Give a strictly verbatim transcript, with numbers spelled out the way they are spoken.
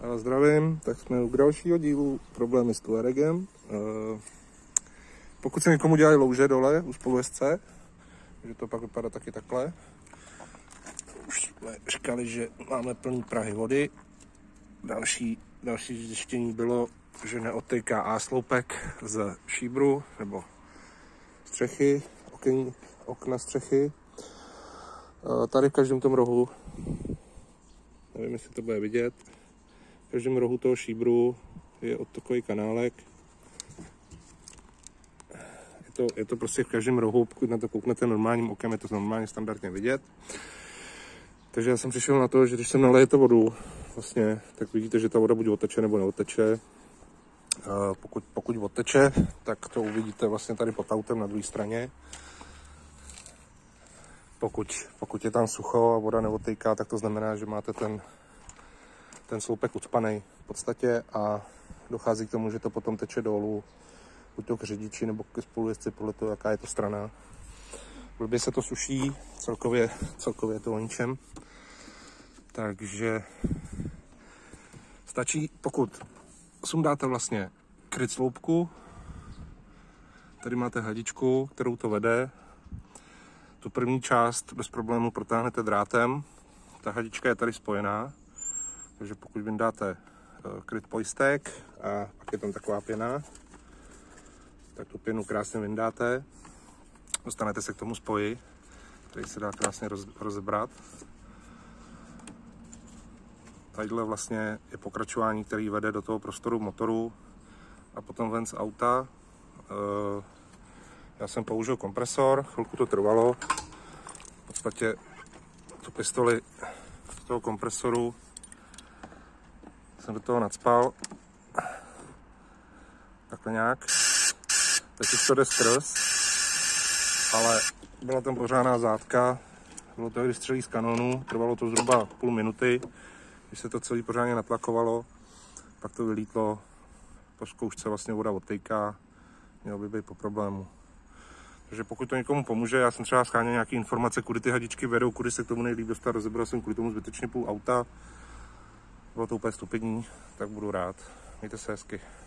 Zdravím, tak jsme u dalšího dílu Problémy s Tuaregem. Pokud se někomu dělají louže dole u spolujezdce, že to pak vypadá taky takhle. Už jsme říkali, že máme plný prahy vody. Další, další zjištění bylo, že neodtejká A-sloupek z šíbru nebo střechy, okyn, okna střechy. Tady v každém tom rohu, nevím, jestli to bude vidět, v každém rohu toho šíbru je odtokový kanálek. Je to, je to prostě v každém rohu, pokud na to kouknete normálním okem, je to normálně standardně vidět. Takže já jsem přišel na to, že když sem nalejete vodu, vlastně, tak vidíte, že ta voda buď odteče nebo neodteče. Pokud, pokud odteče, tak to uvidíte vlastně tady pod autem na druhé straně. Pokud, pokud je tam sucho a voda neodtejká, tak to znamená, že máte ten, ten sloupek ucpaný v podstatě a dochází k tomu, že to potom teče dolů, buď to k řidiči nebo ke spolujezdci, podle toho, jaká je to strana. Blbě se to suší, celkově, celkově je to o ničem. Takže stačí, pokud sundáte vlastně kryt sloupku, tady máte hadičku, kterou to vede. Tu první část bez problému protáhnete drátem. Ta hadička je tady spojená, takže pokud vyndáte kryt pojistek a pak je tam taková pěna, tak tu pěnu krásně vyndáte. Dostanete se k tomu spoji, který se dá krásně roz, rozebrat. Tadyhle vlastně je pokračování, který vede do toho prostoru motoru a potom ven z auta. Já jsem použil kompresor, chvilku to trvalo. V podstatě tu pistoli z toho kompresoru jsem do toho nacpal. Takhle nějak. Teď už to jde skrz, ale byla tam pořádná zátka. Bylo to, když střelí z kanonu, trvalo to zhruba půl minuty. Když se to celé pořádně natlakovalo, pak to vylítlo. Po zkoušce vlastně voda odtejká, mělo by být po problému. Takže pokud to někomu pomůže, já jsem třeba scháněl nějaké informace, kudy ty hadičky vedou, kudy se k tomu nejlíp dostat, rozebral jsem kvůli tomu zbytečně půl auta. Bylo to úplně stupidní, tak budu rád. Mějte se hezky.